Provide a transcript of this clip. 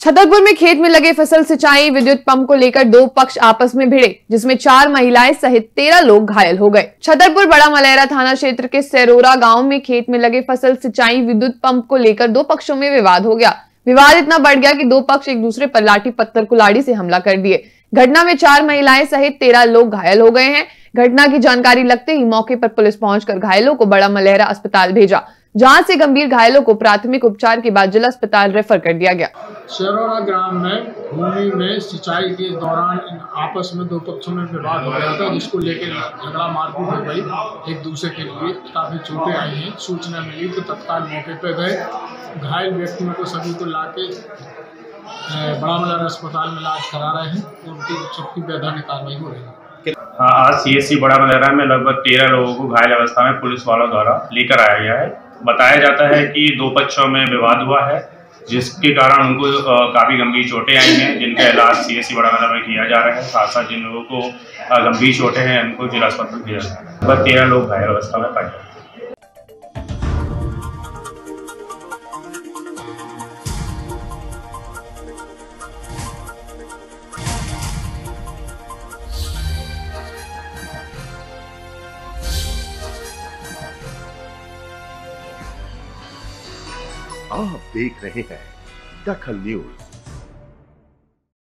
छतरपुर में खेत में लगे फसल सिंचाई विद्युत पंप को लेकर दो पक्ष आपस में भिड़े, जिसमें 4 महिलाएं सहित 13 लोग घायल हो गए। छतरपुर बड़ा मलहरा थाना क्षेत्र के सेरोरा गांव में खेत में लगे फसल सिंचाई विद्युत पंप को लेकर दो पक्षों में विवाद हो गया। विवाद इतना बढ़ गया कि दो पक्ष एक दूसरे पर लाठी पत्थर कुल्हाड़ी से हमला कर दिए। घटना में 4 महिलाएं सहित 13 लोग घायल हो गए हैं। घटना की जानकारी लगते ही मौके पर पुलिस पहुंचकर घायलों को बड़ा मलहरा अस्पताल भेजा, जहां से गंभीर घायलों को प्राथमिक उपचार के बाद जिला अस्पताल रेफर कर दिया गया। सेरोरा ग्राम में भूमि में सिंचाई के दौरान आपस में दो पक्षों में विवाद हो गया था, जिसको लेकर झगड़ा मारपीट हो गई। एक दूसरे के लिए काफी चोटें आई हैं। सूचना मिली तो तत्काल मौके पर गए। घायल व्यक्तियों को सभी को लाके बड़ा मलहरा अस्पताल में इलाज करा रहे हैं। उनकी सबकी वैधानिक कार्रवाई हो रही है। आज सीएससी बड़ा मलहरा में लगभग 13 लोगों को घायल अवस्था में पुलिस वालों द्वारा लेकर आया गया है। बताया जाता है कि दो पक्षों में विवाद हुआ है, जिसके कारण उनको काफ़ी गंभीर चोटें आई हैं, जिनका इलाज सीएससी बड़ा मलहरा में किया जा रहा है। साथ साथ जिन लोगों को गंभीर चोटें हैं उनको जिला अस्पताल भेजा जा रहा है। लगभग 13 लोग घायल अवस्था में पाए गए। आप देख रहे हैं दखल न्यूज।